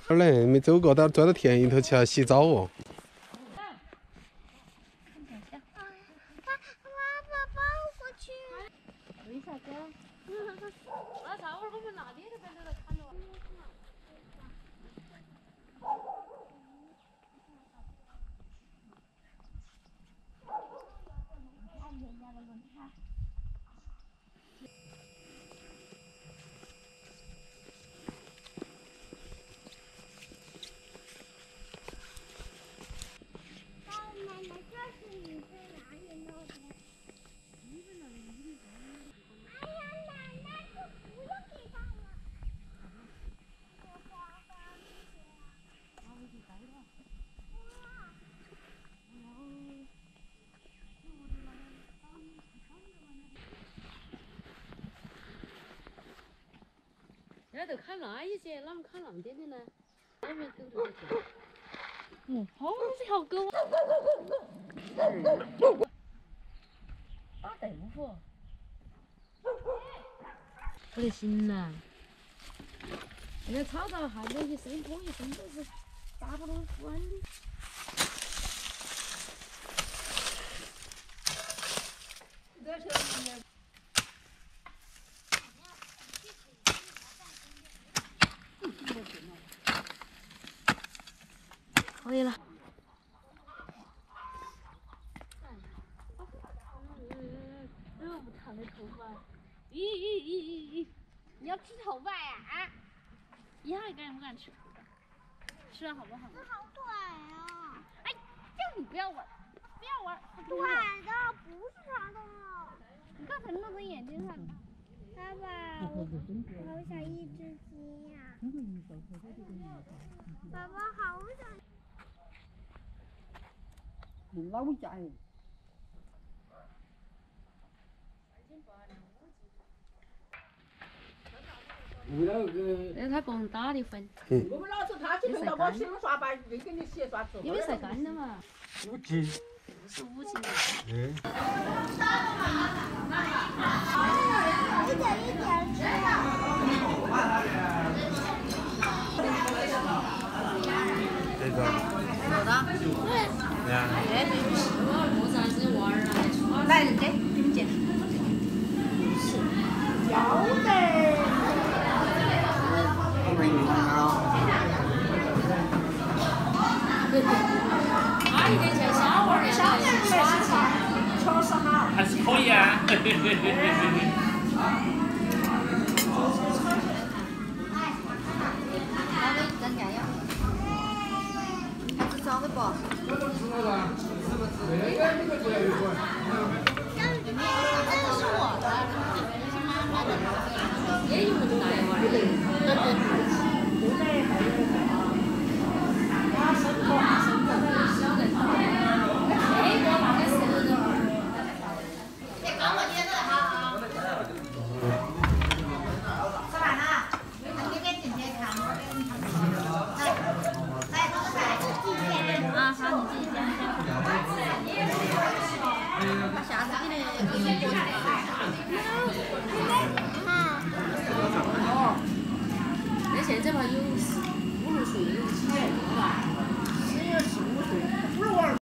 哪儿来？没走过，到钻到田里头去要洗澡哦。 为啥子？那啥会儿我们那里头边都在看了。现在都看那一些，哪们看那么点的呢？外面狗都在看。哦，好条狗。打豆腐。不得行了。现在吵到还没一声破一声都是打不拢关的。可以了。这么长的头发，咦！你要剃头发呀？以后你敢不敢吃？吃了好不好？这好短啊！哎，就你不要玩，不要玩，短的不是长的了。你刚才弄到眼睛上。爸爸，我好想一只鸡呀！爸爸好想。 老家哟。 那他给我们打的分。 我们老师他去碰到我洗了刷白，没给你洗刷子。 因为晒干的嘛。 5斤。 是5斤的。 嗯。 一点一点吃。 这个。 有的。对。 对。 我啥子娃儿啊？ 来，给你们捡。是。要得。 他一点像小娃儿一样的耍起， 确实好， 还是可以啊。 稍微增加点，还是稍微不。这是我的，这是妈妈的。 也有那么大一娃儿。 下次给你过那现在嘛有5、6岁有7岁。